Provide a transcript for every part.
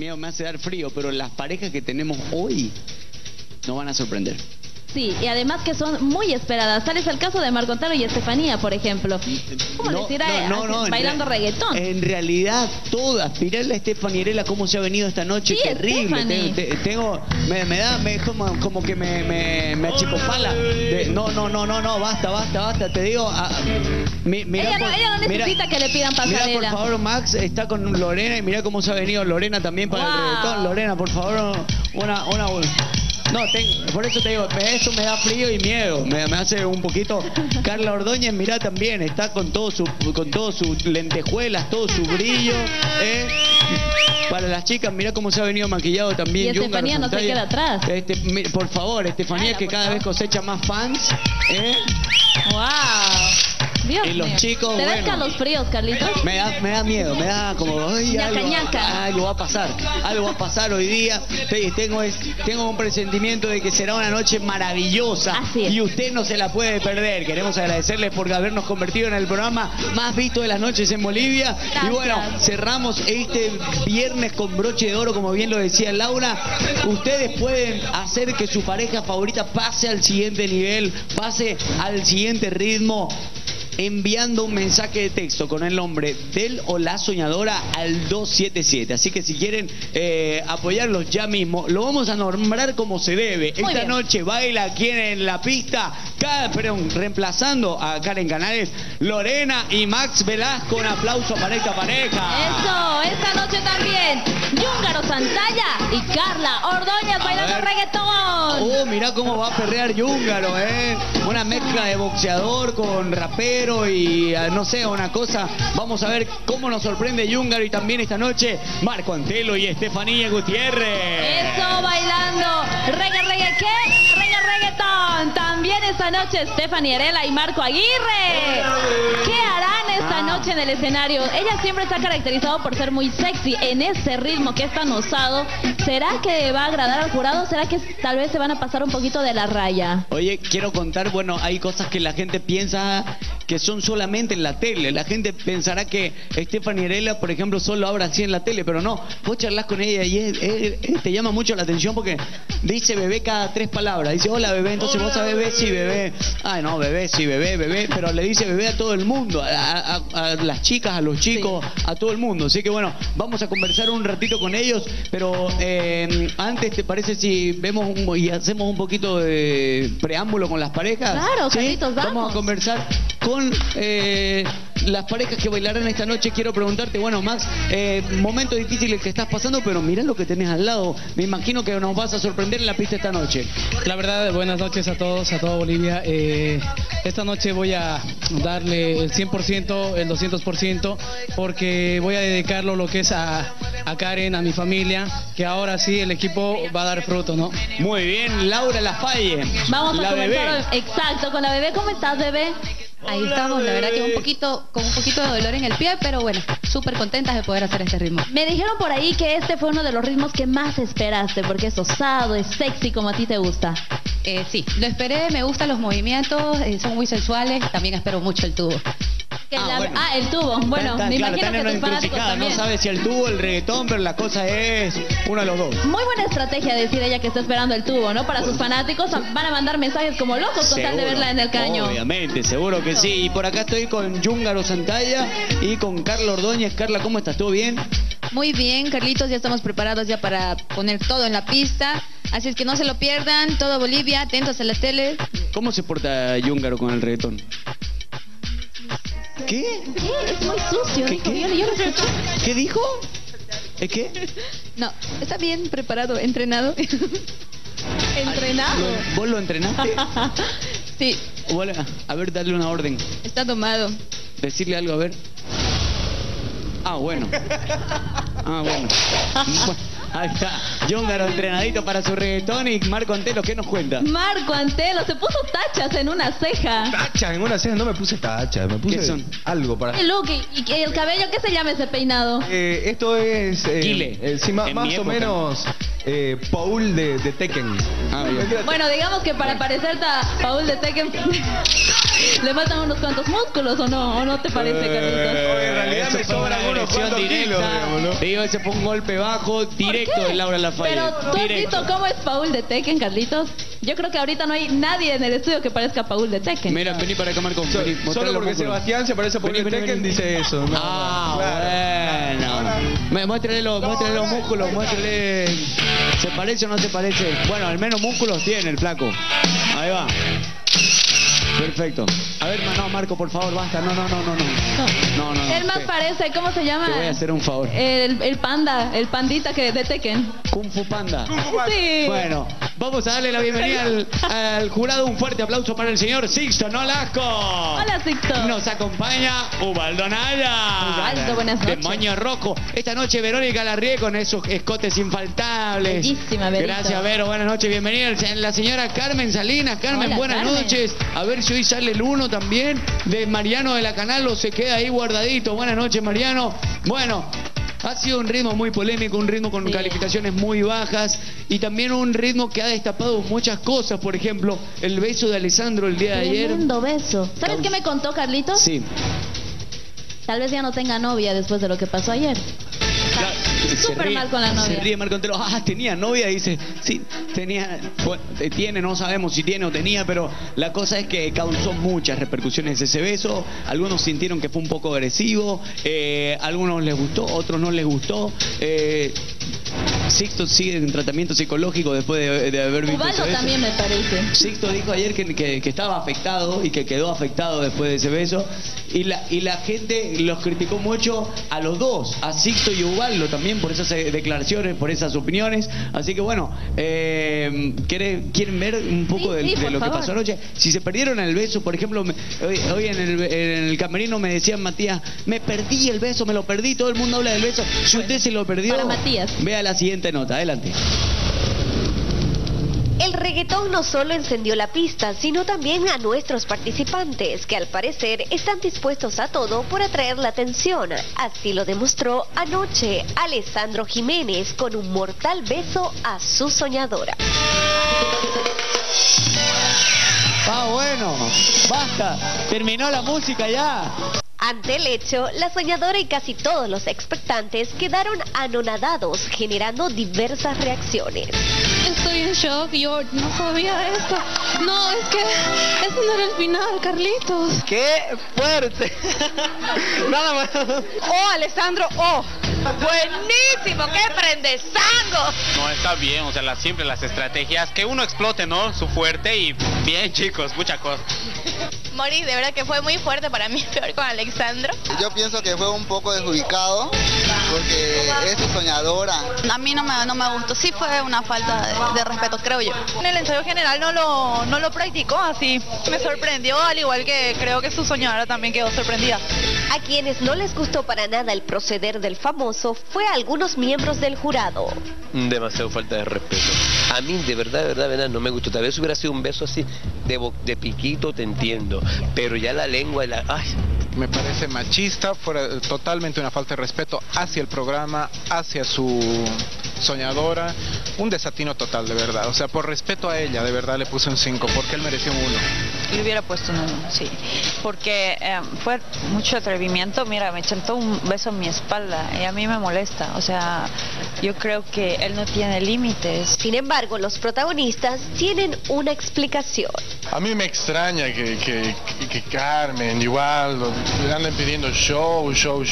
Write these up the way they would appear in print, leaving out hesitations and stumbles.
miedo me hace dar frío, pero las parejas que tenemos hoy nos van a sorprender. Sí, y además que son muy esperadas. Tal es el caso de Marco Antonio y Estefanía, por ejemplo. ¿Cómo les irá bailando reggaetón? En realidad, todas. Mirá a Estefanía cómo se ha venido esta noche. Sí, terrible. Como que me achicopala. No, basta. Te digo. Ella no necesita que le pidan pasarela. Mira, por favor, Max está con Lorena y mira cómo se ha venido Lorena también para el reggaetón. Lorena, por favor, una. No, por eso te digo, eso me da frío y miedo. Me hace un poquito. Carla Ordóñez, mirá también, está con todo sus lentejuelas, todo su brillo. Para las chicas, mirá cómo se ha venido maquillado también. Y Estefanía no se queda atrás. Por favor, Estefanía, que cada vez cosecha más fans. ¡Wow! Dios y los mío. chicos, ¿Te ves Carlitos, Carlitos? Me da miedo, me da como algo va a pasar hoy día. Tengo un presentimiento de que será una noche maravillosa. Así es. Y usted no se la puede perder. Queremos agradecerles por habernos convertido en el programa más visto de las noches en Bolivia. Gracias. Y bueno, cerramos este viernes con broche de oro, como bien lo decía Laura. Ustedes pueden hacer que su pareja favorita pase al siguiente nivel, pase al siguiente ritmo, enviando un mensaje de texto con el nombre del o la soñadora al 277. Así que si quieren apoyarlos ya mismo, lo vamos a nombrar como se debe. Esta noche baila aquí en la pista, reemplazando a Karen Canales, Lorena y Max Velasco. Un aplauso para esta pareja. Eso, esta noche también Yúngaro Santalla y Carla Ordóñez bailando reggaetón. Mirá cómo va a perrear Yúngaro, una mezcla de boxeador con rapero y no sé, una cosa. Vamos a ver cómo nos sorprende Yúngaro y también esta noche Marco Antelo y Estefanía Gutiérrez. Eso, bailando reggaetón. También esta noche Estefanía Arela y Marco Aguirre. ¿Qué harán esta noche en el escenario? Ella siempre se ha caracterizado por ser muy sexy en ese ritmo que es tan osado. ¿Será que va a agradar al jurado? ¿Será que tal vez se van a pasar un poquito de la raya? Oye, quiero contar, bueno, hay cosas que la gente piensa que son solamente en la tele. La gente pensará que Estefanía Arela, por ejemplo, solo habla así en la tele, pero no. Vos charlás con ella y te llama mucho la atención porque dice bebé cada 3 palabras. Dice hola bebé, entonces vos sabés bebé, sí bebé. Ay no, bebé, sí bebé, pero le dice bebé a todo el mundo, a las chicas, a los chicos, a todo el mundo. Así que bueno, vamos a conversar un ratito con ellos, pero antes, ¿te parece si vemos y hacemos un poquito de preámbulo con las parejas? Claro, ¿sí? Carlitos, Vamos a conversar con las parejas que bailarán esta noche. Quiero preguntarte, bueno, Max, momento difícil el que estás pasando, pero mirá lo que tenés al lado. Me imagino que nos vas a sorprender en la pista esta noche. La verdad, buenas noches a todos, a toda Bolivia. Esta noche voy a darle el 100%, el 200%, porque voy a dedicarlo lo que es a Karen, a mi familia, que ahora sí el equipo va a dar fruto, ¿no? Muy bien, Laura Lafalle. Vamos a comenzar, exacto, con la bebé. ¿Cómo estás, bebé? Ahí estamos, la verdad que con un poquito de dolor en el pie, pero bueno, súper contentas de poder hacer este ritmo. Me dijeron por ahí que este fue uno de los ritmos que más esperaste, porque es osado, es sexy, como a ti te gusta. Sí, lo esperé, me gustan los movimientos, son muy sensuales, también espero mucho el tubo. Bueno. El tubo. Bueno, me imagino que tus fanáticos también. No sabe si el tubo o el reggaetón, pero la cosa es uno de los dos. Muy buena estrategia decir ella que está esperando el tubo, ¿no? Para sus fanáticos van a mandar mensajes como locos con tal de verla en el caño. Obviamente, seguro que sí. Y por acá estoy con Yúngaro Santalla y con Carla Ordóñez. Carla, ¿cómo estás? ¿Todo bien? Muy bien, Carlitos, ya estamos preparados ya para poner todo en la pista. Así es que no se lo pierdan, todo Bolivia, atentos a las teles. ¿Cómo se porta Yúngaro con el reggaetón? ¿Qué? Es muy sucio. Yo lo escuché. ¿Qué dijo? ¿Es qué? No, está bien preparado, entrenado. ¿Entrenado? ¿Vos lo entrenaste? Sí. A ver, darle una orden. Está tomado. Decirle algo, a ver. Bueno. Ahí está, Yúngaro entrenadito para su reggaetón. Y Marco Antelo, ¿qué nos cuenta? Marco Antelo se puso tachas en una ceja. ¿Tachas en una ceja? No me puse tachas, me puse ¿Qué son? algo para... ¿Qué look? ¿Y el cabello? ¿Qué se llama ese peinado? Esto es... Guile. sí, más o menos... Paul de Tekken. Ah, bien. Bueno, digamos que para parecerte a Paul de Tekken le faltan unos cuantos músculos, ¿o no? ¿O no te parece, Carlitos? En realidad Eso me fue sobran una unos agresión cuantos directa. kilos, digamos, ¿no? Te digo, ese fue un golpe bajo directo de Laura Lafayette. Pero ¿tú has Directo. visto cómo es Paul de Tekken, Carlitos? Yo creo que ahorita no hay nadie en el estudio que parezca a Paul de Tekken. Mira, vení para acá, Marco. Vení, mostrale Solo los porque músculos. Sebastián se parece a Paul Vení, de vení, Tekken, vení. dice eso. No, Ah, bueno. Muéstrale los músculos, muéstrale. ¿Se parece o no se parece? Bueno, al menos músculos tiene el flaco. Ahí va. Perfecto. A ver, no, Marco, por favor, basta. No. Él más Te- parece, ¿cómo se llama? Te voy a hacer un favor. El panda, el pandita que de Tekken. Kung Fu Panda. Sí. Bueno, vamos a darle la bienvenida al jurado. Un fuerte aplauso para el señor Sixto Nolasco. Hola, Sixto. Nos acompaña Ubaldo Naya. Ubaldo, buenas noches. Demonio Rojo. Esta noche Verónica Larrié con esos escotes infaltables. Bellísima, Verito. Gracias, Vero. Buenas noches. Bienvenida la señora Carmen Salinas. Carmen, Hola, buenas Carmen. noches. A ver si hoy sale el 1 también de Mariano de la Canal o se queda ahí guardadito. Buenas noches, Mariano. Bueno. Ha sido un ritmo muy polémico, un ritmo con Sí. calificaciones muy bajas y también un ritmo que ha destapado muchas cosas. Por ejemplo, el beso de Alessandro el día de ayer. Tremendo beso. ¿Sabes qué me contó, Carlitos? Sí. Tal vez ya no tenga novia después de lo que pasó ayer. Claro, súper mal con la novia. Se ríe Marco Antelo. Ah, tenía novia, dice. Sí, tenía. Bueno, tiene, no sabemos si tiene o tenía, pero la cosa es que causó muchas repercusiones ese beso. Algunos sintieron que fue un poco agresivo, algunos les gustó, otros no les gustó. Sixto sigue en tratamiento psicológico después de haber visto ese Ubaldo beso. también me parece. Sixto dijo ayer que estaba afectado y que quedó afectado después de ese beso. Y la gente los criticó mucho a los dos, a Sixto y Ubaldo también por esas declaraciones, por esas opiniones. Así que bueno, ¿quieren ver un poco Sí, de por lo que favor. pasó anoche? Si se perdieron el beso, por ejemplo, hoy en el camerino me decían, Matías, me perdí el beso, me lo perdí, todo el mundo habla del beso. Si usted se lo perdió, para Matías. vea la siguiente nota, adelante. El reggaetón no solo encendió la pista, sino también a nuestros participantes, que al parecer están dispuestos a todo por atraer la atención. Así lo demostró anoche Alessandro Jiménez con un mortal beso a su soñadora. Ah, bueno, basta, terminó la música ya. Ante el hecho, la soñadora y casi todos los expectantes quedaron anonadados, generando diversas reacciones. Estoy en shock, yo no sabía esto. No, es que eso no era el final, Carlitos. ¡Qué fuerte! Nada más. ¡Oh, Alessandro! ¡Oh! ¡Buenísimo! ¡Qué prendezango! No, está bien, o sea, siempre las estrategias, que uno explote, ¿no? Su fuerte y bien, chicos, mucha cosa. Mori, de verdad que fue muy fuerte para mí, peor con Alessandro. Yo pienso que fue un poco desubicado porque es su soñadora. A mí no me gustó, sí fue una falta de respeto, creo yo. En el ensayo general no lo practicó así. Me sorprendió, al igual que creo que su soñadora también quedó sorprendida. A quienes no les gustó para nada el proceder del famoso fue a algunos miembros del jurado. Demasiado falta de respeto. A mí, de verdad, no me gustó. Tal vez hubiera sido un beso así, de piquito, te entiendo. Pero ya la lengua, ¡ay! Me parece machista, fuera totalmente una falta de respeto hacia el programa, hacia su soñadora, un desatino total, de verdad. O sea, por respeto a ella, de verdad le puse un 5, porque él mereció un 1. Le hubiera puesto un 1, sí. Porque fue mucho atrevimiento. Mira, me chantó un beso en mi espalda y a mí me molesta. O sea, yo creo que él no tiene límites. Sin embargo, los protagonistas tienen una explicación. A mí me extraña que Carmen, igual, andan pidiendo show.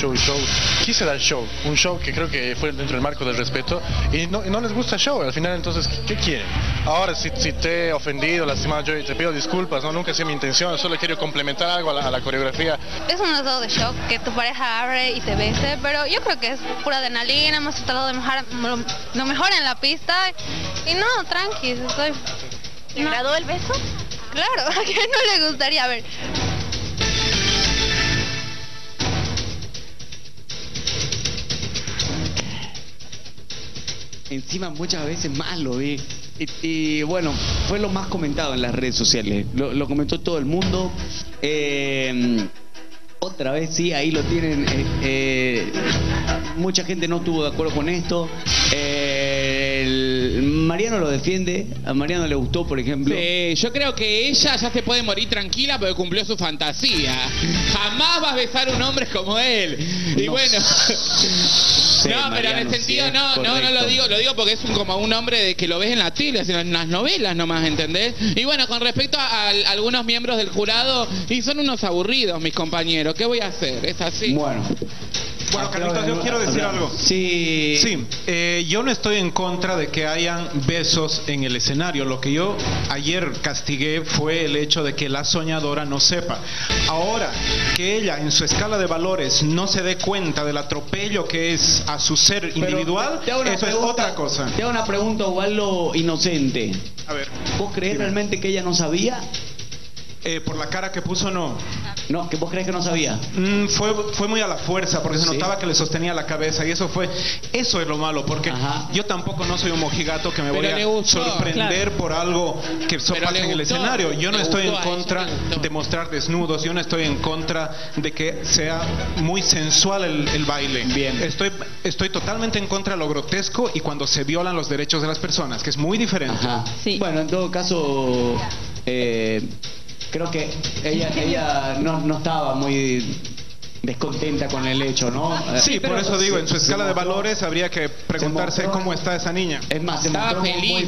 Quise dar show, un show que creo que fue dentro del marco del respeto y no les gusta el show. Al final, entonces, ¿qué quieren? Ahora, si te he ofendido, lastimado, yo te pido disculpas, no, nunca ha sido mi intención, solo quiero complementar algo a la coreografía. Es un estado de shock que tu pareja abre y te bese, pero yo creo que es pura adrenalina, hemos tratado de mejorar lo mejor en la pista y no, tranqui, estoy... ¿Te agradó el beso? Claro, ¿a quién no le gustaría? A ver... Encima muchas veces más lo vi. Y bueno, fue lo más comentado en las redes sociales. Lo comentó todo el mundo. Otra vez sí, ahí lo tienen. Mucha gente no estuvo de acuerdo con esto. Mariano lo defiende, a Mariano le gustó, por ejemplo. Sí, yo creo que ella ya se puede morir tranquila porque cumplió su fantasía. Jamás vas a besar a un hombre como él. Y No. bueno. Sí, No, pero en el Mariano, sentido, sí, no correcto. lo digo porque es como un hombre de que lo ves en la tele, en las novelas nomás, ¿entendés? Y bueno, con respecto a algunos miembros del jurado, y son unos aburridos mis compañeros, ¿qué voy a hacer? Es así. Bueno. Bueno, Carlitos, yo quiero decir algo. Sí. Sí, yo no estoy en contra de que hayan besos en el escenario. Lo que yo ayer castigué fue el hecho de que la soñadora no sepa. Ahora, que ella en su escala de valores no se dé cuenta del atropello que es a su ser individual, te hago una eso pregunta, es otra cosa. Te hago una pregunta, Osvaldo, inocente. A ver. ¿Vos crees realmente que ella no sabía? Por la cara que puso, no. No, ¿que vos crees que no sabía? Fue muy a la fuerza, porque se notaba que le sostenía la cabeza, y eso es lo malo, porque yo tampoco no soy un mojigato que me voy a sorprender por algo que pasa en el escenario. Yo no estoy en contra de mostrar desnudos, yo no estoy en contra de que sea muy sensual el baile. Bien. Estoy totalmente en contra de lo grotesco y cuando se violan los derechos de las personas, que es muy diferente. Ajá. Bueno, en todo caso, creo que ella no estaba muy descontenta con el hecho, ¿no? Sí, por eso digo, en su escala de valores habría que preguntarse cómo está esa niña. Es más, estaba feliz,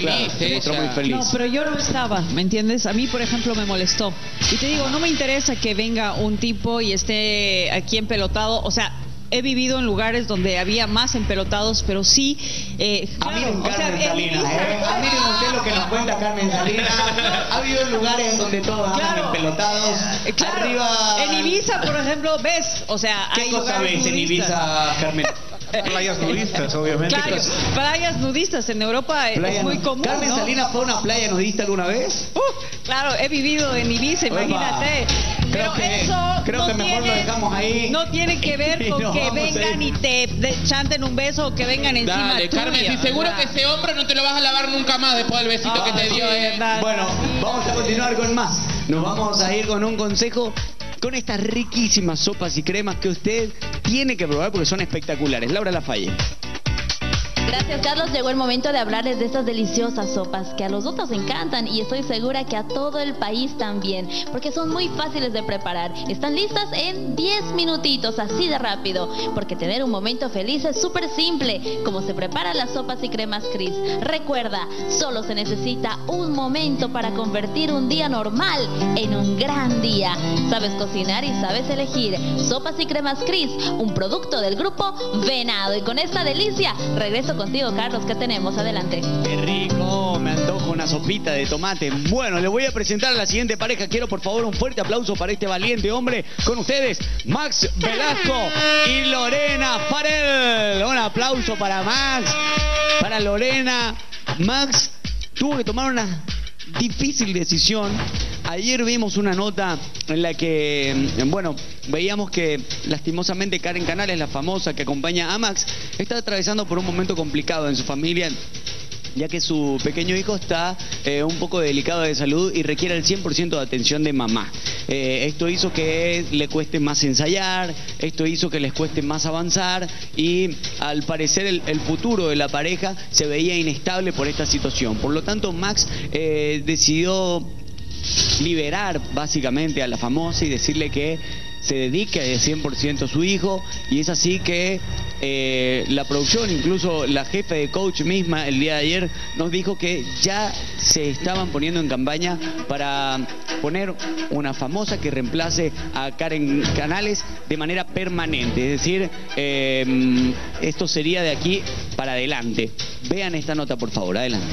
No, pero yo no estaba, ¿me entiendes? A mí, por ejemplo, me molestó. Y te digo, no me interesa que venga un tipo y esté aquí empelotado, o sea, he vivido en lugares donde había más empelotados, pero sí... Miren Carmen Salinas, miren usted lo que nos cuenta Carmen Salinas. Ha habido lugares donde todos andan empelotados. Claro, Arriba... en Ibiza, por ejemplo, ves, o sea, ¿Qué hay cosa lugares ves en nudistas. Ibiza, Carmen? Playas nudistas, obviamente. Claro, playas nudistas en Europa es muy común, ¿Carmen ¿no? Salinas fue a una playa nudista alguna vez? Claro, he vivido en Ibiza, imagínate. Pero creo que mejor lo dejamos ahí. No tiene que ver con Nos que vamos a vengan ir. y te chanten un beso o que vengan encima Dale, tuya. Carmen, si seguro que ese hombro no te lo vas a lavar nunca más después del besito que te dio. Bueno, vamos a continuar con más. Nos vamos a ir con un consejo con estas riquísimas sopas y cremas que usted tiene que probar porque son espectaculares. Laura Lafalle. Gracias, Carlos. Llegó el momento de hablarles de estas deliciosas sopas que a los dos nos encantan y estoy segura que a todo el país también, porque son muy fáciles de preparar. Están listas en 10 minutitos, así de rápido, porque tener un momento feliz es súper simple, como se preparan las sopas y cremas Cris. Recuerda, solo se necesita un momento para convertir un día normal en un gran día. Sabes cocinar y sabes elegir. Sopas y cremas Cris, un producto del grupo Venado. Y con esta delicia, regreso contigo, Carlos. ¿Qué tenemos? Adelante. Qué rico, me antojo una sopita de tomate. Bueno, le voy a presentar a la siguiente pareja. Quiero por favor un fuerte aplauso para este valiente hombre. Con ustedes, Max Velasco y Lorena Farel. Un aplauso para Max, para Lorena. Max tuvo que tomar una difícil decisión. Ayer vimos una nota en la que, bueno, veíamos que lastimosamente Karen Canales, la famosa que acompaña a Max, está atravesando por un momento complicado en su familia, ya que su pequeño hijo está un poco delicado de salud y requiere el 100% de atención de mamá. Esto hizo que le cueste más ensayar, esto hizo que les cueste más avanzar y al parecer el futuro de la pareja se veía inestable por esta situación. Por lo tanto, Max decidió liberar básicamente a la famosa y decirle que se dedique al 100% a su hijo, y es así que la producción, incluso la jefe de coach misma el día de ayer nos dijo que ya se estaban poniendo en campaña para poner una famosa que reemplace a Karen Canales de manera permanente, es decir, esto sería de aquí para adelante. Vean esta nota por favor, adelante.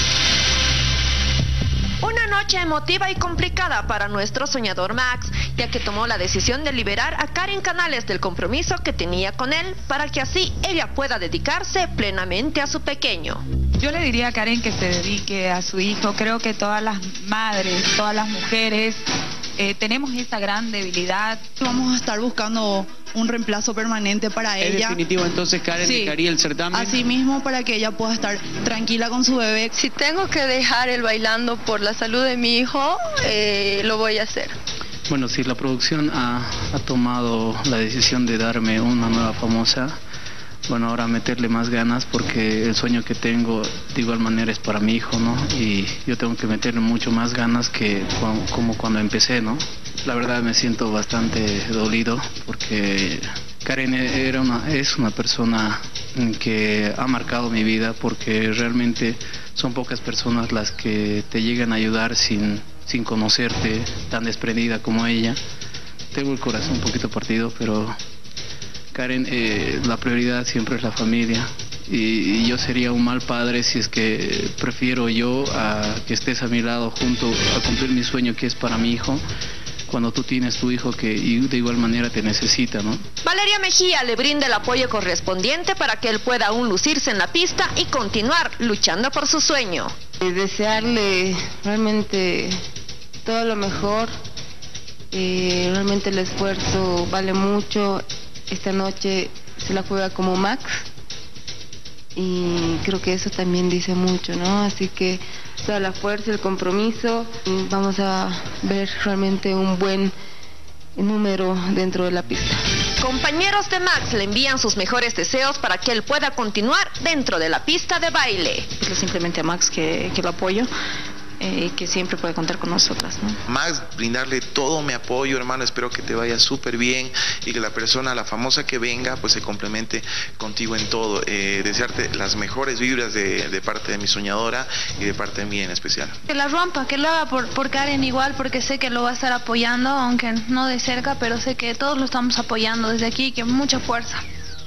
Una noche emotiva y complicada para nuestro soñador Max, ya que tomó la decisión de liberar a Karen Canales del compromiso que tenía con él para que así ella pueda dedicarse plenamente a su pequeño. Yo le diría a Karen que se dedique a su hijo. Creo que todas las madres, todas las mujeres tenemos esa gran debilidad. Vamos a estar buscando un reemplazo permanente para ¿Es ella. definitivo entonces Karen dejaría el certamen? Así mismo, para que ella pueda estar tranquila con su bebé. Si tengo que dejar el bailando por la salud de mi hijo, lo voy a hacer. Bueno, si la producción ha tomado la decisión de darme una nueva famosa, bueno, ahora meterle más ganas porque el sueño que tengo de igual manera es para mi hijo, ¿no? Y yo tengo que meterle mucho más ganas que como cuando empecé, ¿no? La verdad me siento bastante dolido porque Karen es una persona que ha marcado mi vida porque realmente son pocas personas las que te llegan a ayudar sin conocerte, tan desprendida como ella. Tengo el corazón un poquito partido, pero Karen, la prioridad siempre es la familia y yo sería un mal padre si es que prefiero yo a que estés a mi lado junto a cumplir mi sueño que es para mi hijo, cuando tú tienes tu hijo que de igual manera te necesita, ¿no? Valeria Mejía le brinda el apoyo correspondiente para que él pueda aún lucirse en la pista y continuar luchando por su sueño. Desearle realmente todo lo mejor, realmente el esfuerzo vale mucho. Esta noche se la juega como Max y creo que eso también dice mucho, ¿no? Así que toda la fuerza, el compromiso, vamos a ver realmente un buen número dentro de la pista. Compañeros de Max le envían sus mejores deseos para que él pueda continuar dentro de la pista de baile. Simplemente a Max que lo apoyo. Que siempre puede contar con nosotras, ¿no? Max, brindarle todo mi apoyo, hermano, espero que te vaya súper bien y que la persona, la famosa que venga, pues se complemente contigo en todo. Desearte las mejores vibras de parte de mi soñadora y de parte de mí en especial. Que la rompa, que lo haga por Karen igual, porque sé que lo va a estar apoyando, aunque no de cerca, pero sé que todos lo estamos apoyando desde aquí, que mucha fuerza.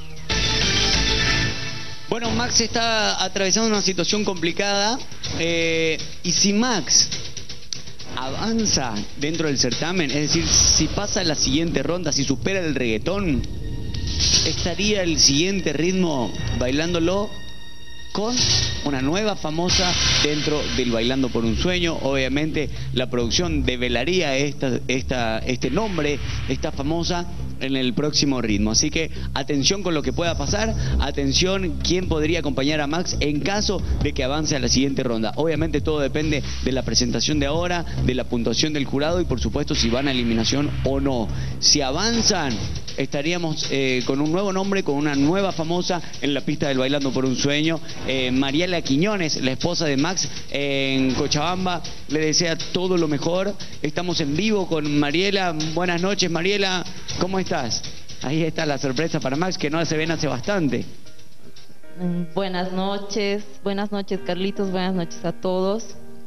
Bueno, Max está atravesando una situación complicada y si Max avanza dentro del certamen, es decir, si pasa la siguiente ronda, si supera el reggaetón, estaría el siguiente ritmo bailándolo con una nueva famosa dentro del Bailando por un Sueño. Obviamente la producción develaría este nombre, esta famosa, en el próximo ritmo. Así que atención con lo que pueda pasar, atención quién podría acompañar a Max en caso de que avance a la siguiente ronda. Obviamente todo depende de la presentación de ahora, de la puntuación del jurado y por supuesto si van a eliminación o no. Si avanzan, estaríamos con un nuevo nombre, con una nueva famosa en la pista del Bailando por un Sueño. Mariela Quiñones, la esposa de Max en Cochabamba, le desea todo lo mejor. Estamos en vivo con Mariela. Buenas noches, Mariela, ¿cómo estás? Ahí está la sorpresa para Max, que no se ven hace bastante. Buenas noches Carlitos, buenas noches a todos.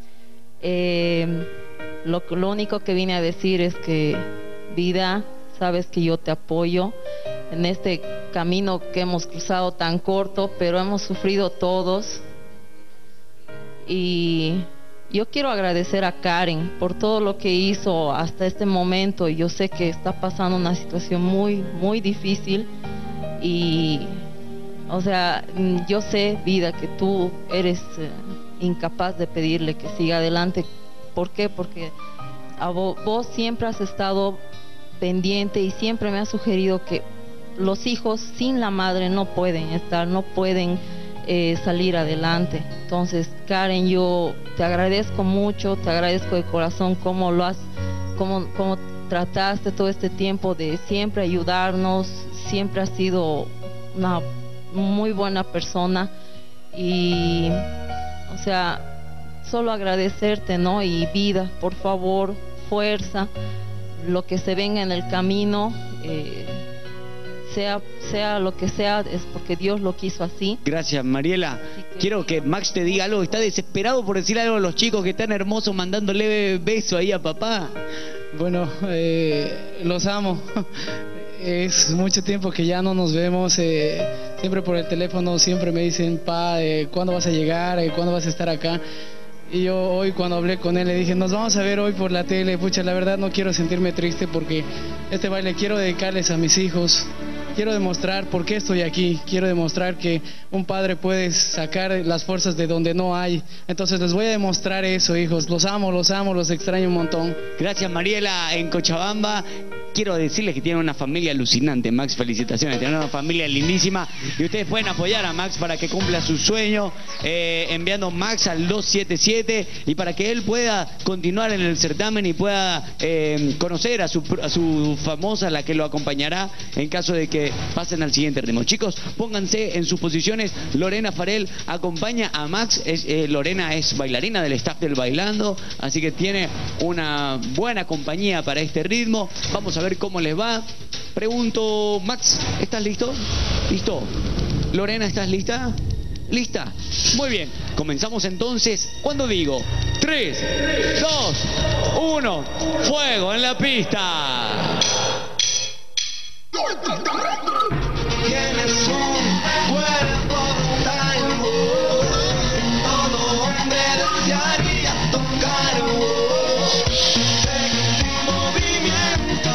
Lo único que vine a decir es que, vida, sabes que yo te apoyo en este camino que hemos cruzado tan corto, pero hemos sufrido todos. Y yo quiero agradecer a Karen por todo lo que hizo hasta este momento. Yo sé que está pasando una situación muy, muy difícil y, o sea, yo sé, vida, que tú eres incapaz de pedirle que siga adelante. ¿Por qué? Porque vos siempre has estado pendiente y siempre me has sugerido que los hijos sin la madre no pueden salir adelante. Entonces, Karen, yo te agradezco mucho, te agradezco de corazón cómo trataste todo este tiempo de siempre ayudarnos, siempre has sido una muy buena persona y, o sea, solo agradecerte, ¿no? Y vida, por favor, fuerza, lo que se venga en el camino, sea lo que sea, es porque Dios lo quiso así. Gracias, Mariela. Quiero que Max te diga algo. Está desesperado por decir algo a los chicos que están hermosos, mandándole beso ahí a papá. Bueno, los amo. Es mucho tiempo que ya no nos vemos. Siempre por el teléfono, siempre me dicen, pa, ¿cuándo vas a llegar? ¿Cuándo vas a estar acá? Y yo hoy cuando hablé con él le dije, nos vamos a ver hoy por la tele. Pucha, la verdad no quiero sentirme triste porque este baile quiero dedicarles a mis hijos. Quiero demostrar por qué estoy aquí. Quiero demostrar que un padre puede sacar las fuerzas de donde no hay. Entonces les voy a demostrar eso, hijos. Los amo, los extraño un montón. Gracias, Mariela, en Cochabamba. Quiero decirles que tienen una familia alucinante, Max, felicitaciones, tienen una familia lindísima y ustedes pueden apoyar a Max para que cumpla su sueño, enviando Max al 277 y para que él pueda continuar en el certamen y pueda conocer a su famosa, la que lo acompañará en caso de que que pasen al siguiente ritmo. Chicos, pónganse en sus posiciones. Lorena Farel acompaña a Max. Lorena es bailarina del staff del Bailando, así que tiene una buena compañía para este ritmo. Vamos a ver cómo les va. Pregunto, Max, ¿estás listo? ¿Listo? Lorena, ¿estás lista? ¿Lista? Muy bien. Comenzamos entonces. ¿Cuándo digo? 3, 2, 1. ¡Fuego en la pista! Tienes un cuerpo tan todo hombre desearía tocar sexy movimiento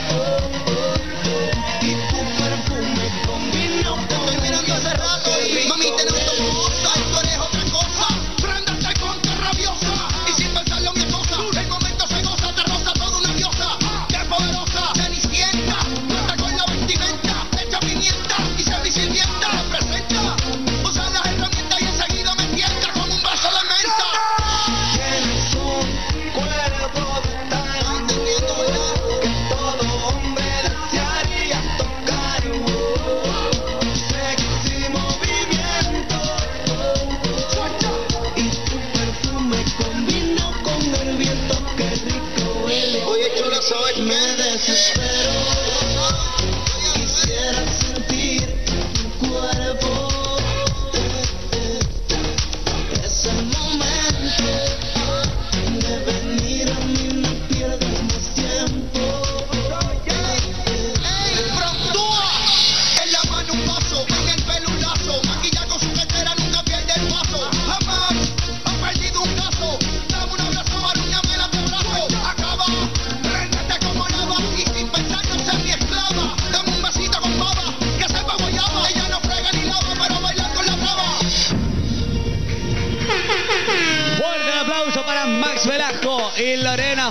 y tu perfume combinó con el mirando hace rato y mami te noto hermosa y tú eres otra cosa. Préndete con rabiosa y sin pensarlo mi cosa. El momento se goza, te roza toda una diosa. Qué poderosa, cenicienta, cuenta con la vestimenta, echa pimienta y se sirvienta, presenta, usa las herramientas y enseguida me tienta con un vaso de menta. Tienes un cuerpo tan entendiendo, ¿verdad? Que todo hombre desearía tocar. Sexy movimiento y tu perfume combinó con el viento, qué rico huele. Oye, chula, ¿sabes qué? Me desespero. Quisiera sentir tu cuerpo. Es el momento de venir a mí, no pierdas más tiempo. ¡Ey, frontúa! En la mano un paso, en el pelo un lazo. Maquilla con su cartera, nunca pierde el paso. Jamás ha perdido un caso. Dame un abrazo, arruñame la abrazo. Acaba, préndete como lava y sin pensar no ser mi esclava. Dame un besito con baba, que sepa guayaba. Ella no frega ni lava, pero bailar con la brava. Fuerte el aplauso para Max Velasco y Lorena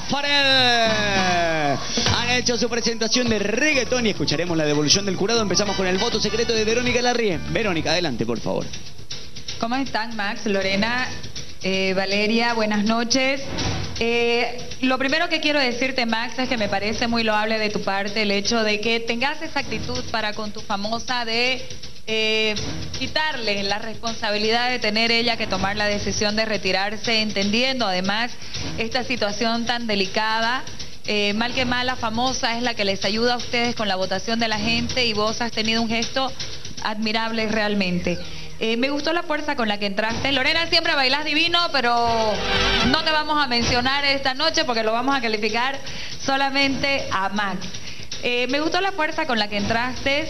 Farel. Han hecho su presentación de reggaetón y escucharemos la devolución del jurado. Empezamos con el voto secreto de Verónica Larrie. Verónica, adelante, por favor. ¿Cómo están, Max, Lorena, Valeria? Buenas noches. Lo primero que quiero decirte, Max, es que me parece muy loable de tu parte el hecho de que tengas esa actitud para con tu famosa de quitarle la responsabilidad de tener ella que tomar la decisión de retirarse, entendiendo además esta situación tan delicada. Mal que mal, la famosa es la que les ayuda a ustedes con la votación de la gente y vos has tenido un gesto admirable realmente. Me gustó la fuerza con la que entraste. Lorena, siempre bailás divino, pero no te vamos a mencionar esta noche porque lo vamos a calificar solamente a Max. Me gustó la fuerza con la que entraste.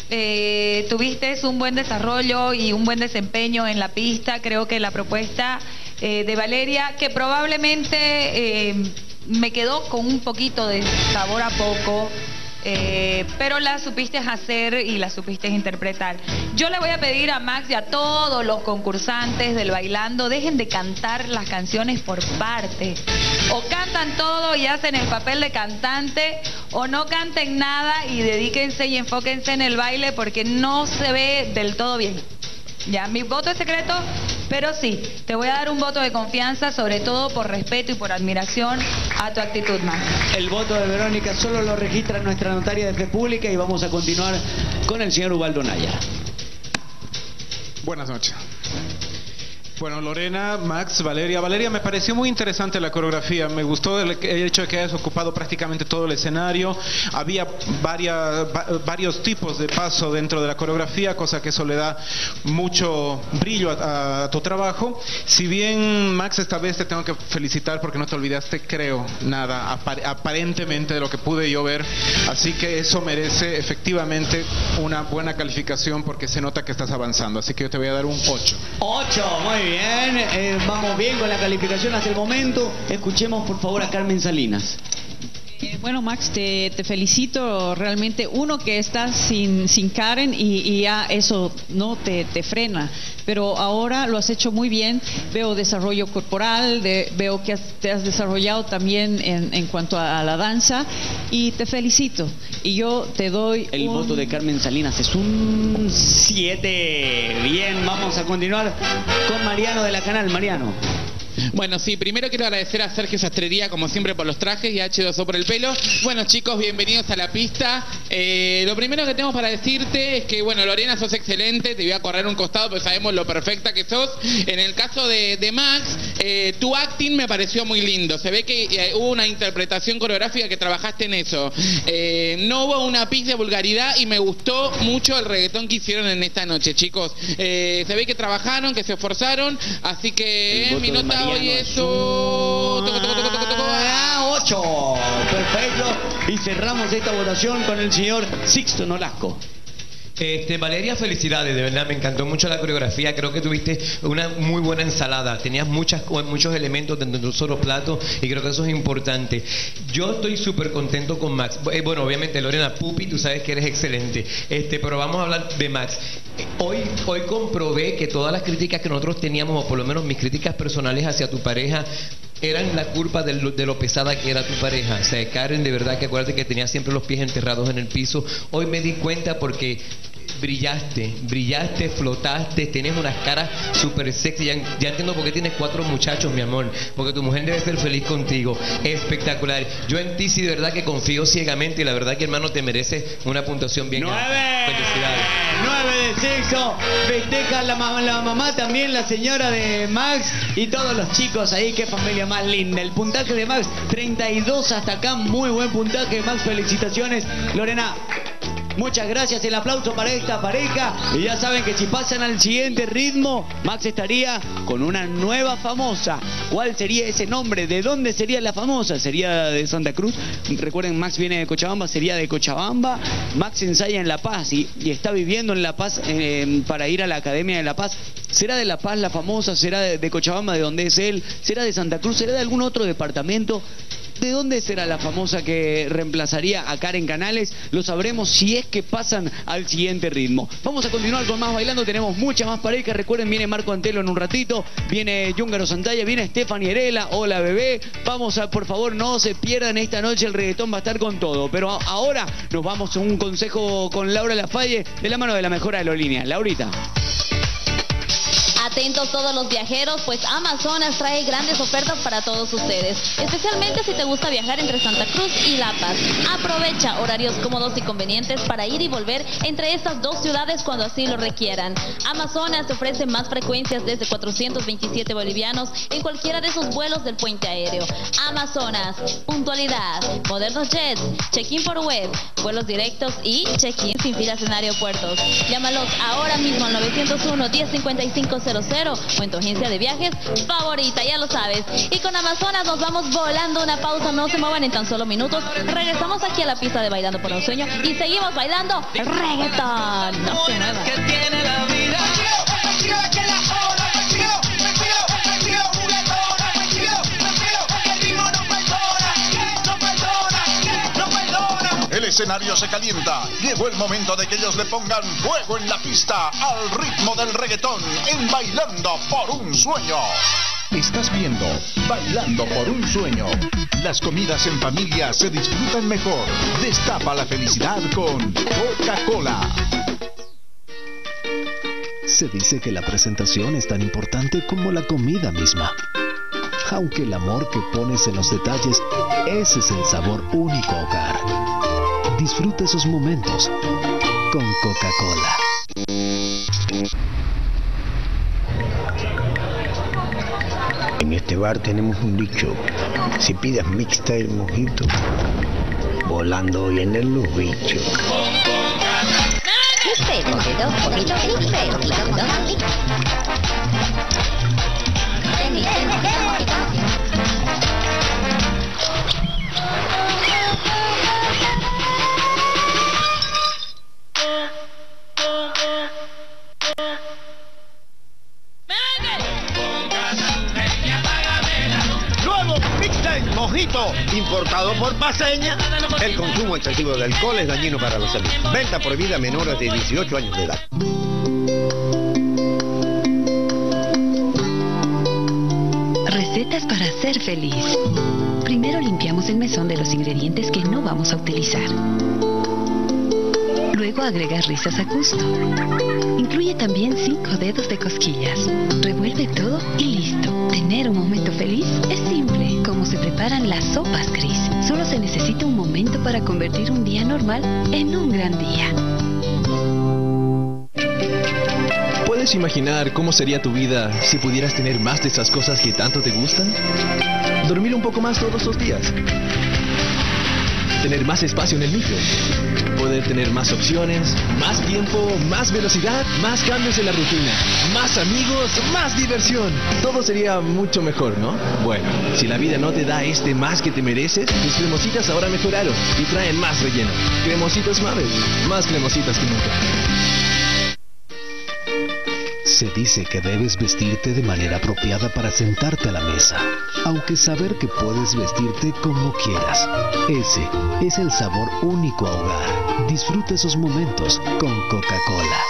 Tuviste un buen desarrollo y un buen desempeño en la pista. Creo que la propuesta de Valeria, que probablemente me quedó con un poquito de sabor a poco, pero la supiste hacer y la supiste interpretar. Yo le voy a pedir a Max y a todos los concursantes del Bailando, dejen de cantar las canciones por partes. O cantan todo y hacen el papel de cantante, o no canten nada y dedíquense y enfóquense en el baile porque no se ve del todo bien. Ya, mi voto es secreto, pero sí, te voy a dar un voto de confianza, sobre todo por respeto y por admiración a tu actitud, Max. El voto de Verónica solo lo registra nuestra notaria de fe pública y vamos a continuar con el señor Ubaldo Nayar. Buenas noches. Bueno, Lorena, Max, Valeria. Valeria, me pareció muy interesante la coreografía. Me gustó el hecho de que hayas ocupado prácticamente todo el escenario. Había varios tipos de paso dentro de la coreografía, cosa que eso le da mucho brillo a tu trabajo. Si bien, Max, esta vez te tengo que felicitar porque no te olvidaste, creo, nada, aparentemente de lo que pude yo ver. Así que eso merece efectivamente una buena calificación porque se nota que estás avanzando. Así que yo te voy a dar un 8. 8, muy bien. Vamos bien con la calificación hasta el momento. Escuchemos por favor a Carmen Salinas. Bueno, Max, te felicito realmente. Uno, que estás sin Karen y ya eso no te frena. Pero ahora lo has hecho muy bien. Veo desarrollo corporal, veo que te has desarrollado también en cuanto a la danza y te felicito. Y yo te doy el voto de Carmen Salinas es un 7. Bien, vamos a continuar con Mariano de la Canal. Mariano. Bueno, sí, primero quiero agradecer a Sergio Sastrería, como siempre, por los trajes y a H2O por el pelo. Bueno, chicos, bienvenidos a la pista. Lo primero que tengo para decirte es que, bueno, Lorena, sos excelente, te voy a correr un costado, pero sabemos lo perfecta que sos. En el caso de Max, tu acting me pareció muy lindo. Se ve que hubo una interpretación coreográfica que trabajaste en eso. No hubo una pizca de vulgaridad y me gustó mucho el reggaetón que hicieron en esta noche, chicos. Se ve que trabajaron, que se esforzaron, así que mi nota hoy es 8. Perfecto. Y cerramos esta votación con el señor Sixto Nolasco. Valeria, felicidades, de verdad me encantó mucho la coreografía, creo que tuviste una muy buena ensalada, tenías muchos elementos dentro de un solo plato y creo que eso es importante. Yo estoy súper contento con Max. Bueno, obviamente Lorena, Pupi, tú sabes que eres excelente, pero vamos a hablar de Max. Hoy comprobé que todas las críticas que nosotros teníamos, o por lo menos mis críticas personales hacia tu pareja, eran la culpa de lo pesada que era tu pareja. O sea, Karen, de verdad que acuérdate que tenía siempre los pies enterrados en el piso. Hoy me di cuenta porque brillaste, flotaste, tienes unas caras súper sexy. Ya entiendo por qué tienes 4 muchachos, mi amor, porque tu mujer debe ser feliz contigo. Espectacular. Yo en ti sí de verdad que confío ciegamente y la verdad que, hermano, te mereces una puntuación bien alta. Felicidades. 9 de sexo. Festeja la mamá también, la señora de Max y todos los chicos ahí. Qué familia más linda. El puntaje de Max, 32 hasta acá. Muy buen puntaje, Max. Felicitaciones, Lorena. Muchas gracias, el aplauso para esta pareja. Y ya saben que si pasan al siguiente ritmo, Max estaría con una nueva famosa. ¿Cuál sería ese nombre? ¿De dónde sería la famosa? ¿Sería de Santa Cruz? Recuerden, Max viene de Cochabamba, sería de Cochabamba. Max ensaya en La Paz y está viviendo en La Paz para ir a la Academia de La Paz. ¿Será de La Paz la famosa? ¿Será de Cochabamba, de donde es él? ¿Será de Santa Cruz? ¿Será de algún otro departamento? ¿De dónde será la famosa que reemplazaría a Karen Canales? Lo sabremos si es que pasan al siguiente ritmo. Vamos a continuar con más bailando. Tenemos muchas más parejas. Recuerden, viene Marco Antelo en un ratito. Viene Yúngaro Santalla. Viene Stephanie Herela. Hola, bebé. Por favor, no se pierdan esta noche. El reggaetón va a estar con todo. Pero ahora nos vamos a un consejo con Laura Lafalle de la mano de la mejor aerolínea. Laurita. Atentos todos los viajeros, pues Amazonas trae grandes ofertas para todos ustedes, especialmente si te gusta viajar entre Santa Cruz y La Paz. Aprovecha horarios cómodos y convenientes para ir y volver entre estas dos ciudades cuando así lo requieran. Amazonas te ofrece más frecuencias desde 427 bolivianos en cualquiera de sus vuelos del puente aéreo. Amazonas, puntualidad, modernos jets, check-in por web, vuelos directos y check-in sin filas en aeropuertos. Llámalos ahora mismo al 901-1055-00 o en tu agencia de viajes favorita, ya lo sabes. Y con Amazonas nos vamos volando. Una pausa, no se muevan en tan solo minutos. Regresamos aquí a la pista de Bailando por un Sueño y seguimos bailando reggaetón. No se muevan. El escenario se calienta. Llegó el momento de que ellos le pongan fuego en la pista al ritmo del reggaetón en Bailando por un Sueño. Estás viendo Bailando por un Sueño. Las comidas en familia se disfrutan mejor. Destapa la felicidad con Coca-Cola. Se dice que la presentación es tan importante como la comida misma. Aunque el amor que pones en los detalles, ese es el sabor único a hogar. Disfruta esos momentos con Coca-Cola. En este bar tenemos un dicho: si pides mixta el mojito, volando vienen los bichos. Mojito, importado por Paceña. El consumo excesivo de alcohol es dañino para la salud. Venta prohibida a menores de 18 años de edad. Recetas para ser feliz. Primero limpiamos el mesón de los ingredientes que no vamos a utilizar. Luego agrega risas a gusto. incluye también 5 dedos de cosquillas. Revuelve todo y listo. Tener un momento feliz es simple, como se preparan las sopas Cris. Solo se necesita un momento para convertir un día normal en un gran día. ¿Puedes imaginar cómo sería tu vida si pudieras tener más de esas cosas que tanto te gustan? Dormir un poco más todos los días. Tener más espacio en el micro. Poder tener más opciones, más tiempo, más velocidad, más cambios en la rutina, más amigos, más diversión. Todo sería mucho mejor, ¿no? Bueno, si la vida no te da este más que te mereces, tus cremositas ahora mejoraron y traen más relleno. Cremositas Mabel, más cremositas que nunca. Se dice que debes vestirte de manera apropiada para sentarte a la mesa, aunque saber que puedes vestirte como quieras. Ese es el sabor único a hogar. Disfruta esos momentos con Coca-Cola.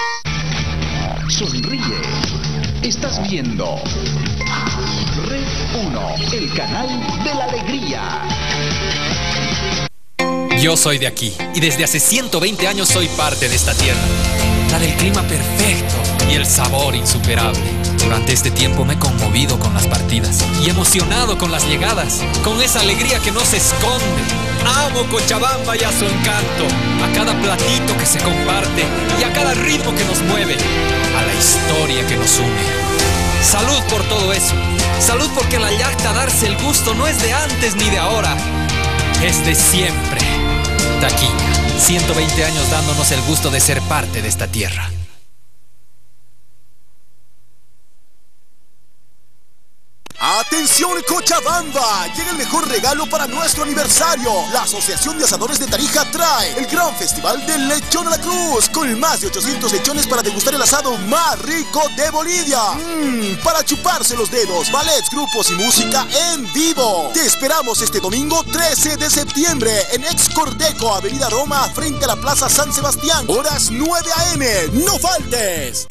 Sonríe. Estás viendo Red 1, el canal de la alegría. Yo soy de aquí y desde hace 120 años soy parte de esta tierra. La del clima perfecto y el sabor insuperable. Durante este tiempo me he conmovido con las partidas y emocionado con las llegadas, con esa alegría que no se esconde. Amo Cochabamba y a su encanto, a cada platito que se comparte y a cada ritmo que nos mueve, a la historia que nos une. Salud por todo eso. Salud porque la yacta darse el gusto no es de antes ni de ahora, es de siempre. Taquiña, 120 años dándonos el gusto de ser parte de esta tierra. ¡Atención Cochabamba! Llega el mejor regalo para nuestro aniversario. La Asociación de Asadores de Tarija trae el gran festival del Lechón a la Cruz, con más de 800 lechones para degustar el asado más rico de Bolivia. Para chuparse los dedos, ballets, grupos y música en vivo. Te esperamos este domingo 13 de septiembre en Ex Cordeco, Avenida Roma, frente a la Plaza San Sebastián. Horas 9 a.m. ¡No faltes!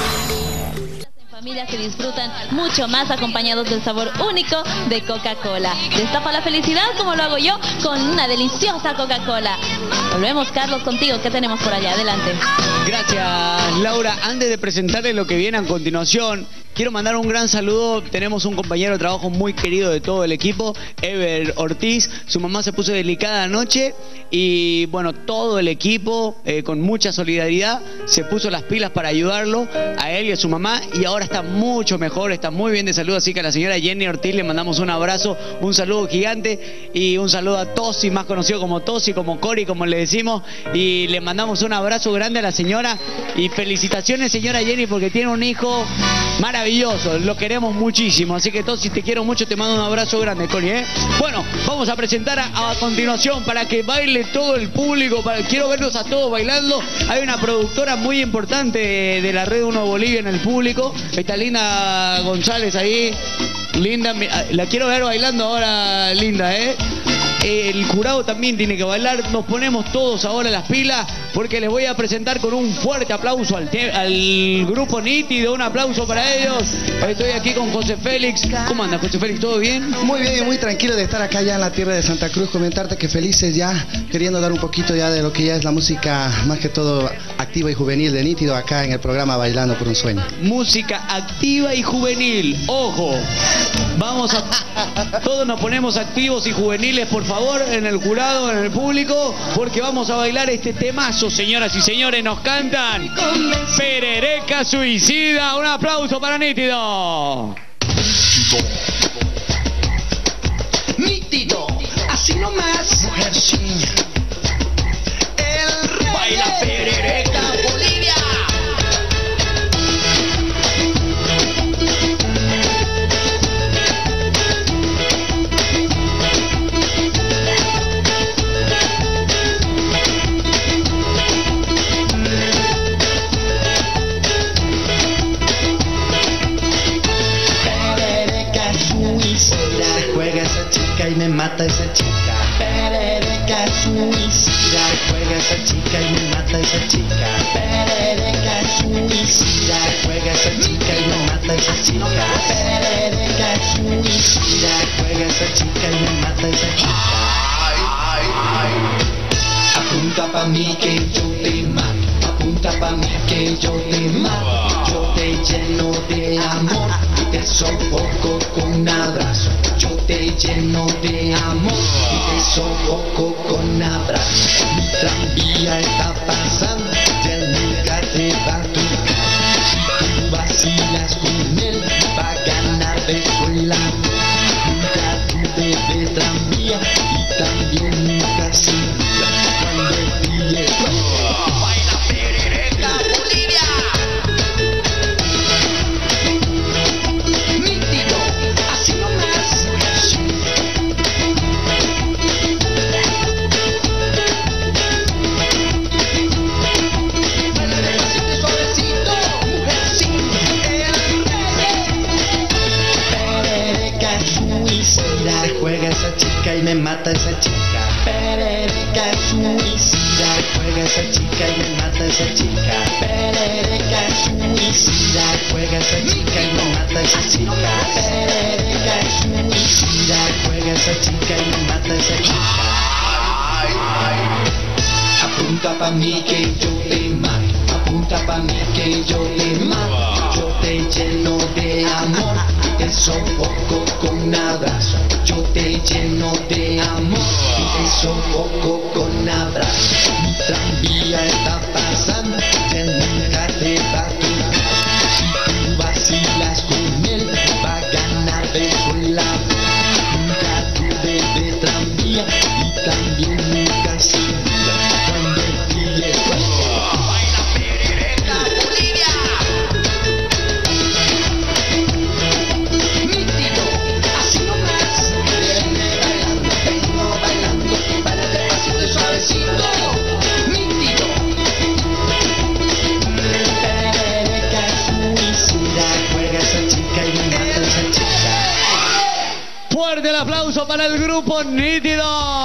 Familias que disfrutan mucho más acompañados del sabor único de Coca-Cola. Destapa la felicidad como lo hago yo con una deliciosa Coca-Cola. Volvemos, Carlos, contigo. ¿Qué tenemos por allá? Adelante. Gracias, Laura. Antes de presentarles lo que viene a continuación, quiero mandar un gran saludo. Tenemos un compañero de trabajo muy querido de todo el equipo, Ever Ortiz. Su mamá se puso delicada anoche y, bueno, todo el equipo, con mucha solidaridad, se puso las pilas para ayudarlo, a él y a su mamá, y ahora está mucho mejor, está muy bien de salud. Así que a la señora Jenny Ortiz le mandamos un abrazo, un saludo gigante y un saludo a Tosi, más conocido como Tosi, como Cori, como le decimos, y le mandamos un abrazo grande a la señora y felicitaciones, señora Jenny, porque tiene un hijo maravilloso, lo queremos muchísimo. Así que Tosi, te quiero mucho, te mando un abrazo grande, Cori, ¿eh? Bueno, vamos a presentar a continuación para que baile todo el público. Quiero verlos a todos bailando. Hay una productora muy importante de la Red 1 Bolivia en el público. Está Linda González ahí. Linda, la quiero ver bailando ahora, Linda, ¿eh? El jurado también tiene que bailar. Nos ponemos todos ahora las pilas porque les voy a presentar con un fuerte aplauso al grupo Nítido. Un aplauso para ellos. Estoy aquí con José Félix. ¿Cómo anda, José Félix? ¿Todo bien? Muy bien y muy tranquilo de estar acá ya en la tierra de Santa Cruz. Comentarte que felices ya, queriendo dar un poquito ya de lo que ya es la música más que todo activa y juvenil de Nítido acá en el programa Bailando por un Sueño. Música activa y juvenil. Ojo, vamos a... Todos nos ponemos activos y juveniles, por favor, en el jurado, en el público, porque vamos a bailar este temazo, señoras y señores. Nos cantan Perereca Suicida. Un aplauso para Nítido. Nítido, así nomás. Mujercilla. El rey baila Perereca, Bolivia. Y me mata esa chica. Perereca suicida. Juega esa chica y me mata esa chica. Perereca suicida. Juega esa chica y me mata esa chica. Perereca suicida. Juega esa chica y me mata esa chica. Ay, ay, ay. Apunta pa' mí que yo te mato. Apunta pa' mí que yo te mato, yo te lleno de amor y te sofoco con un abrazo. Yo te lleno de amor y te sofoco con un abrazo. Mi tranvía está pasando, él nunca te va a tocar. Si tú vacilas con él, va a ganar beso en la boca. Nunca dudes de tranvía y también nunca se diga cuando él pide. Baila perereca, Bolivia. Nítido, así nomás. Baila despacito y suavecito, mujer sin el perereca suicida. Juega esa chica y me mata esa chica. Perereca suicida. Juega esa chica y me mata esa chica. Perereca suicida. Juega esa chica y me mata esa chica. Perereca suicida. Juega esa chica y me mata esa chica. Apunta pa' mí que yo te mato. Apunta pa' mí que yo te mato. Yo te lleno de amor y te sofoco con un abrazo. Yo te lleno de amor y te sofoco con un abrazo. Mi tranvía está pasando, él nunca te va a tocar. Si tú vacilas con él, va a ganar beso en la boca. Nunca dudes de tranvía y también nunca se diga cuando él pide fuego. Baila perereca, Bolivia. Nítido, así nomás. Viene bailando, baila despacito y suavecito. Nítido. Perereca suicida. Juega esa chica y me mata esa chica. Fuerte el aplauso para el grupo Nítido.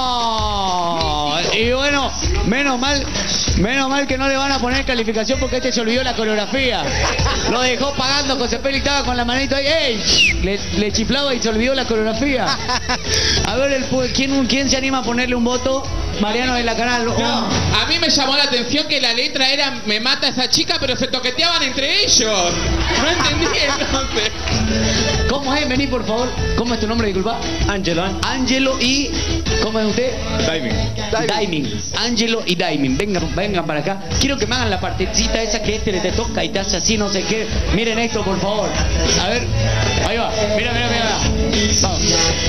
Y bueno, menos mal que no le van a poner calificación porque este se olvidó la coreografía. Lo dejó pagando, José Félix estaba con la manito ahí, ¡ey! Le chiflaba y se olvidó la coreografía. A ver, ¿quién se anima a ponerle un voto? Mariano de la Canal. No, a mí me llamó la atención que la letra era me mata esa chica, pero se toqueteaban entre ellos. No entendí entonces. ¿Cómo es? Vení, por favor. ¿Cómo es tu nombre, disculpa? Ángelo. Ángelo y... ¿Cómo es usted? Daiming. Ángelo y Daiming. Vengan para acá. Quiero que me hagan la partecita esa que este le te toca y te hace así, no sé qué. Miren esto, por favor. A ver. Ahí va. Mira. Vamos.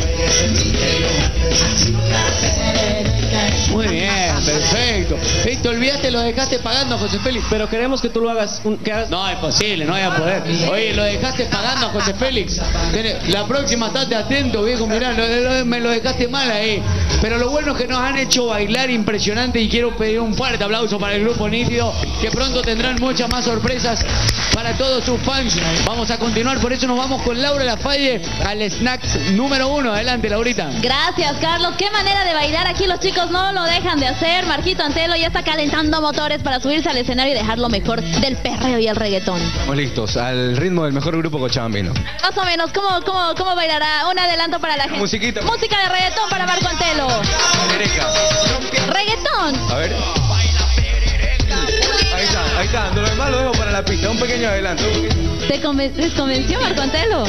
Muy bien, perfecto. Te olvidaste, lo dejaste pagando, José Félix. Pero queremos que tú lo hagas. No, es posible, no voy a poder. Oye, lo dejaste pagando, José Félix. La próxima, estate atento, viejo. Mirá, me lo dejaste mal ahí. Pero lo bueno es que nos han hecho bailar impresionante y quiero pedir un fuerte aplauso para el grupo Nítido, que pronto tendrán muchas más sorpresas para todos sus fans. Vamos a continuar, por eso nos vamos con Laura Lafalle al Snacks número 1. Adelante, Laurita. Gracias, Carlos. Qué manera de bailar. Aquí los chicos no lo dejan de hacer. Marquito Antelo ya está calentando motores para subirse al escenario y dejar lo mejor del perreo y el reggaetón. Estamos listos, al ritmo del mejor grupo cochabambino. Más o menos, ¿cómo bailará? Un adelanto para la gente. Musiquita. Música de reggaetón para Marco Antelo. Reggaetón. A ver. Ahí está. Lo demás lo dejo para la pista. Un pequeño adelanto. ¿Les convenció Marco Antelo?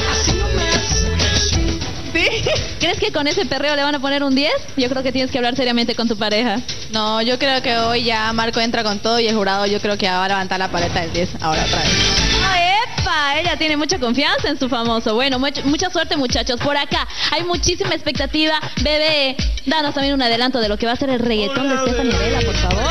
¿Sí? ¿Crees que con ese perreo le van a poner un 10? Yo creo que tienes que hablar seriamente con tu pareja. No, yo creo que hoy ya Marco entra con todo y el jurado yo creo que va a levantar la paleta del 10 ahora otra vez. ¡Epa! Ella tiene mucha confianza en su famoso. Bueno, mucha suerte, muchachos. Por acá hay muchísima expectativa. Bebé, danos también un adelanto de lo que va a ser el reggaetón de Stephanie Vela, por favor.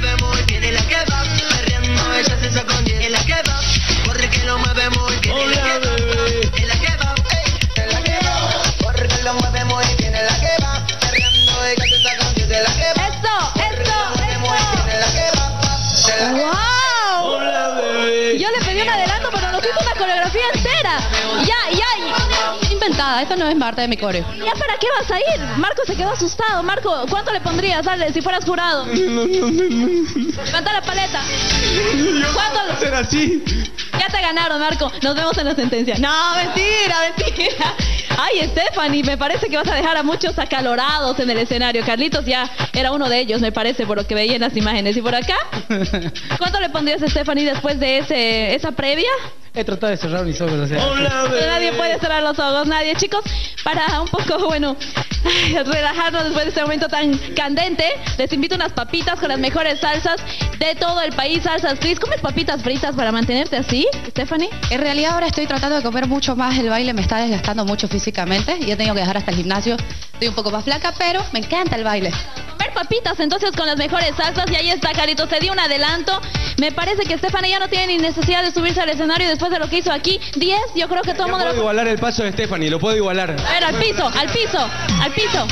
¡Wow! Yo le pedí un adelanto, pero nos hizo una coreografía entera. Ya. Inventada, esto no es parte de mi coreo. ¿Ya para qué vas a ir? Marco se quedó asustado. Marco, ¿cuánto le pondrías? Dale, si fueras jurado. Levanta la paleta. ¿Cuánto? ¿Ser así? Ya te ganaron, Marco. Nos vemos en la sentencia. No, mentira. Ay, Stephanie, me parece que vas a dejar a muchos acalorados en el escenario. Carlitos ya era uno de ellos, me parece, por lo que veía en las imágenes. ¿Y por acá? ¿Cuánto le pondrías a Stephanie después de esa previa? He tratado de cerrar mis ojos. O sea, pero nadie puede cerrar los ojos, nadie. Chicos, para un poco, bueno, relajarnos después de este momento tan candente, les invito unas papitas con las mejores salsas de todo el país. Salsas Cris. ¿Comes papitas fritas para mantenerte así, Stephanie? En realidad ahora estoy tratando de comer mucho más. El baile me está desgastando mucho físicamente y he tenido que dejar hasta el gimnasio. Estoy un poco más flaca, pero me encanta el baile. Comer papitas entonces con las mejores salsas. Y ahí está, Carlitos, te di un adelanto. Me parece que Stephanie ya no tiene ni necesidad de subirse al escenario después de lo que hizo aquí. 10, yo creo que todo el mundo... Puedo igualar el paso de Stephanie, lo puedo igualar. A ver, al piso, al piso, al piso.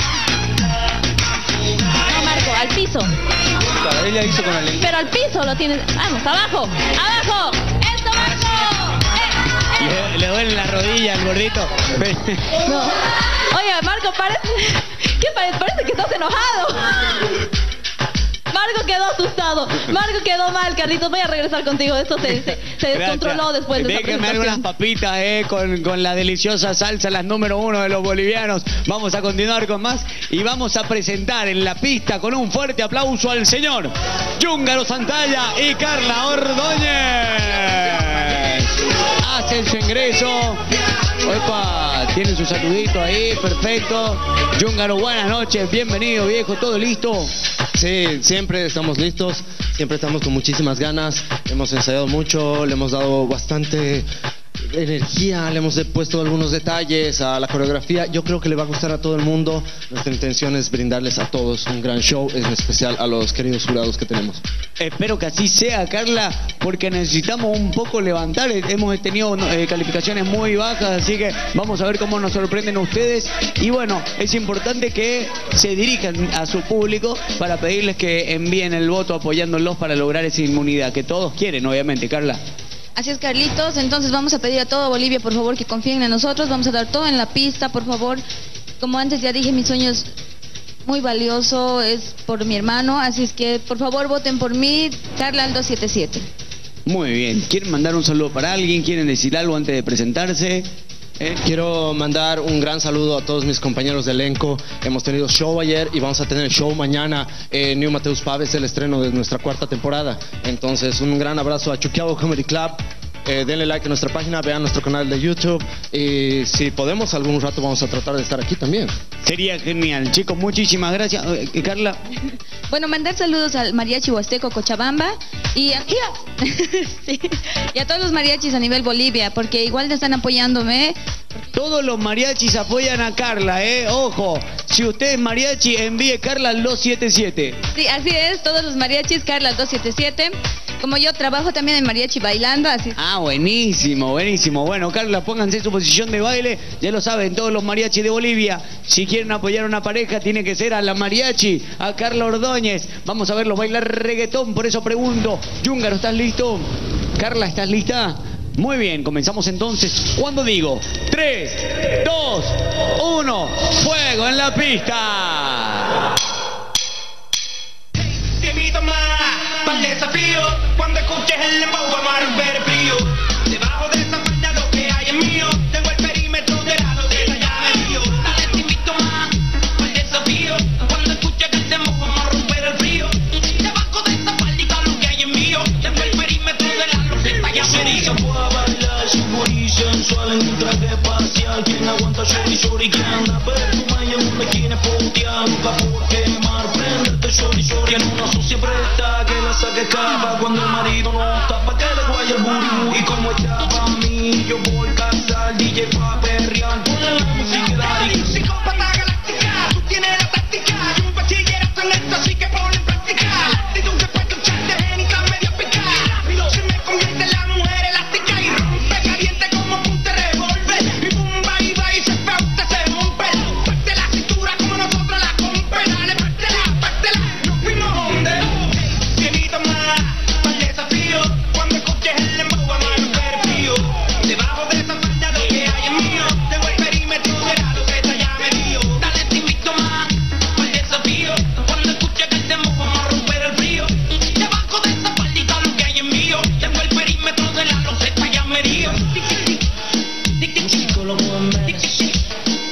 No, Marco, al piso. Ella hizo con el... Pero al piso lo tienes. Vamos, abajo, abajo. ¡Eso, Marco! Le duele la rodilla al gordito. No. Oye, Marco, parece... ¿Qué parece? Parece que estás enojado. Marco quedó asustado. Marco quedó mal, Carlitos. Voy a regresar contigo. Esto se descontroló después de esa presentación. Déjenme unas papitas con la deliciosa salsa, las número 1 de los bolivianos. Vamos a continuar con más y vamos a presentar en la pista con un fuerte aplauso al señor Yúngaro Santalla y Carla Ordóñez. Hacen su ingreso. Opa, tienen su saludito ahí, perfecto. Yúngaro, buenas noches, bienvenido, viejo, ¿todo listo? Sí, siempre estamos listos, siempre estamos con muchísimas ganas, hemos ensayado mucho, le hemos dado bastante energía, le hemos puesto algunos detalles a la coreografía. Yo creo que le va a gustar a todo el mundo. Nuestra intención es brindarles a todos un gran show, en especial a los queridos jurados que tenemos. Espero que así sea, Carla, porque necesitamos un poco levantar. Hemos tenido calificaciones muy bajas, así que vamos a ver cómo nos sorprenden ustedes. Y bueno, es importante que se dirijan a su público para pedirles que envíen el voto apoyándolos para lograr esa inmunidad que todos quieren, obviamente, Carla. Así es, Carlitos. Entonces vamos a pedir a todo Bolivia, por favor, que confíen en nosotros. Vamos a dar todo en la pista, por favor. Como antes ya dije, mi sueño es muy valioso, es por mi hermano. Así es que, por favor, voten por mí, Carla al 277. Muy bien. ¿Quieren mandar un saludo para alguien? ¿Quieren decir algo antes de presentarse? Quiero mandar un gran saludo a todos mis compañeros de elenco. Hemos tenido show ayer y vamos a tener show mañana. New Mateus Pub es el estreno de nuestra 4ª temporada. Entonces, un gran abrazo a Chuquiabo Comedy Club. Denle like a nuestra página, vean nuestro canal de YouTube y si podemos algún rato vamos a tratar de estar aquí también. Sería genial, chicos, muchísimas gracias. Carla. Bueno, mandar saludos al Mariachi Huasteco Cochabamba y a todos los mariachis a nivel Bolivia, porque igual están apoyándome. Todos los mariachis apoyan a Carla, ojo, si usted es mariachi, envíe Carla al 277. Sí, así es, todos los mariachis, Carla al 277. Como yo trabajo también en mariachi bailando, así. Ah, buenísimo, buenísimo. Bueno, Carla, pónganse en su posición de baile. Ya lo saben, todos los mariachis de Bolivia. Si quieren apoyar a una pareja, tiene que ser a la mariachi, a Carla Ordóñez. Vamos a verlos bailar reggaetón, por eso pregunto. Yúngaro, ¿estás listo? Carla, ¿estás lista? Muy bien, comenzamos entonces. Cuando digo 3, 2, 1, ¡fuego en la pista! Te invito más para el desafío. Cuando escuches el dembow vamos a romper el frío. Debajo de esa falda lo que hay es mío. Tengo el perímetro de la lotería ya me dio. Dale, te invito más para el desafío. Cuando escuches el dembow vamos a romper el frío. Debajo de esa faldita lo que hay es mío. Tengo el perímetro de la lotería ya me dio. Puedo bailar sin body sensual en un traje espacial. Quien aguanta shorty shorty que anda perfuma y en una esquina potear. Nunca puedo quemar, prenderte shorty shorty. En una siempre está que la saque escapa cuando el marido no está pa' que le guaye el booty. Y como está pa' mí, yo voy a casar DJ pa' perrear. Ponle la música y dale. Psicópata galáctica, tú tienes la táctica. Y un bachillerato en esto, así que ponle en práctica. La actitud después de echarte génica media pica. Rápido se me convierte en la mujer elástica y rompe caliente como punta de revólver. Y pumba y va y se fue, usted se rompe. Parte la cintura como nosotros la compre. Dale, pártela, pártela. Nos fuimos donde. Te invito más para el desafío. Cuando escuches el dembow vamos a romper el frío. Debajo de esa falda lo que hay es mío. Tengo el perímetro de la loqueta ya me dio. Dale, te invito más para el desafío. Cuando escuches el dembow vamos a romper el frío. Debajo de esa faldita lo que hay es mío. Tengo el perímetro de la loqueta ya me dio. Chico lo pueden ver.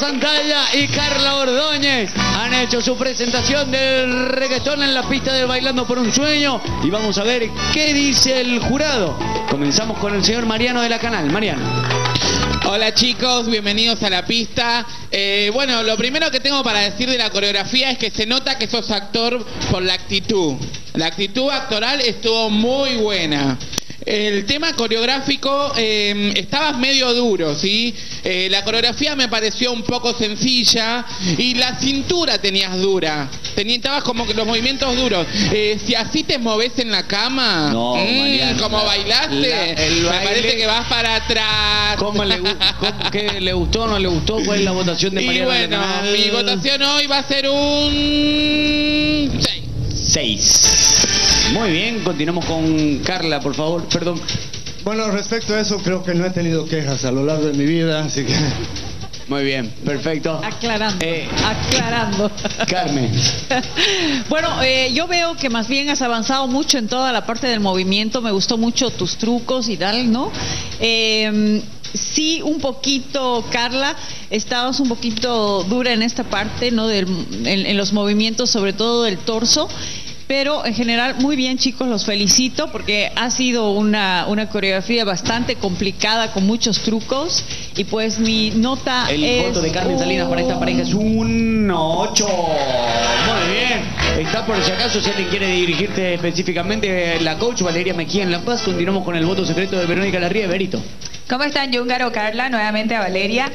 pantalla y Carla Ordóñez han hecho su presentación del reggaetón en la pista de Bailando por un Sueño y vamos a ver qué dice el jurado. Comenzamos con el señor Mariano de la Canal. Mariano. Hola chicos, bienvenidos a la pista. Bueno, lo primero que tengo para decir de la coreografía es que se nota que sos actor por la actitud. La actitud actoral estuvo muy buena. El tema coreográfico, estabas medio duro, ¿sí? La coreografía me pareció un poco sencilla y la cintura tenías dura. Estabas como que los movimientos duros. Si así te moves en la cama, no, como bailaste, me parece que vas para atrás. ¿Qué le gustó o no le gustó? ¿Cuál es la votación de Mariano? Y bueno, mi votación hoy va a ser un 6. Muy bien, continuamos con Carla, por favor, perdón. Bueno, respecto a eso, creo que no he tenido quejas a lo largo de mi vida, así que... Muy bien, perfecto. Aclarando. Carmen. Bueno, yo veo que más bien has avanzado mucho en toda la parte del movimiento, me gustó mucho tus trucos y tal, ¿no? Sí, un poquito, Carla, estabas un poquito dura en esta parte, ¿no? En los movimientos, sobre todo del torso. Pero en general, muy bien chicos, los felicito porque ha sido una coreografía bastante complicada con muchos trucos y pues mi nota es... El voto de Carmen Salinas para esta pareja es un 8. Muy bien. Está por si acaso, si alguien quiere dirigirte específicamente, la coach Valeria Mejía en La Paz. Continuamos con el voto secreto de Verónica Larría. Berito. ¿Cómo están, Yúngaro, Carla? Nuevamente a Valeria.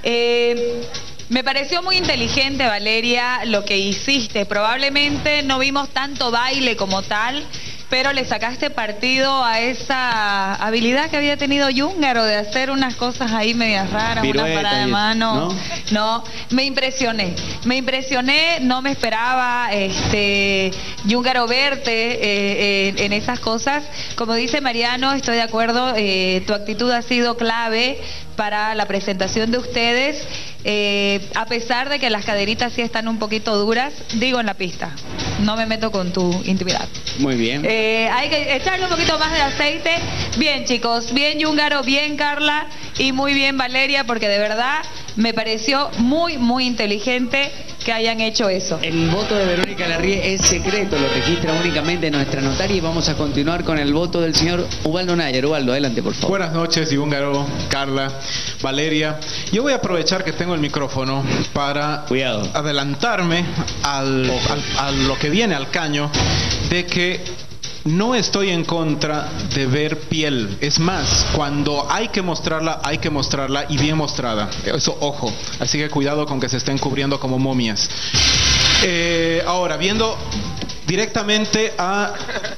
Me pareció muy inteligente, Valeria, lo que hiciste. Probablemente no vimos tanto baile como tal, pero le sacaste partido a esa habilidad que había tenido Yúngaro de hacer unas cosas ahí medias raras, una parada de mano. No, me impresioné, no me esperaba, Yúngaro, verte en esas cosas. Como dice Mariano, estoy de acuerdo, tu actitud ha sido clave para la presentación de ustedes. A pesar de que las caderitas sí están un poquito duras, digo en la pista, no me meto con tu intimidad. Muy bien. Hay que echarle un poquito más de aceite. Bien chicos, bien Yúngaro, bien Carla y muy bien Valeria, porque de verdad me pareció muy, muy inteligente que hayan hecho eso. El voto de Verónica Larría es secreto, lo registra únicamente nuestra notaria y vamos a continuar con el voto del señor Ubaldo Nayer. Ubaldo, adelante por favor. Buenas noches, Yúngaro, Carla, Valeria. Yo voy a aprovechar que tengo el micrófono para adelantarme a lo que viene al caño de que no estoy en contra de ver piel. Es más, cuando hay que mostrarla y bien mostrada. Eso, ojo. Así que cuidado con que se estén cubriendo como momias. Ahora, viendo directamente a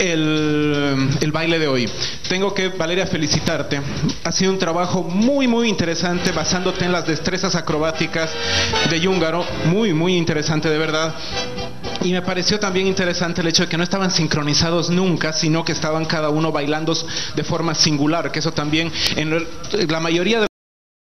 el baile de hoy. Tengo que, Valeria, felicitarte. Ha sido un trabajo muy, muy interesante basándote en las destrezas acrobáticas de Yúngaro. Muy, muy interesante, de verdad. Y me pareció también interesante el hecho de que no estaban sincronizados nunca, sino que estaban cada uno bailando de forma singular, que eso también en la mayoría de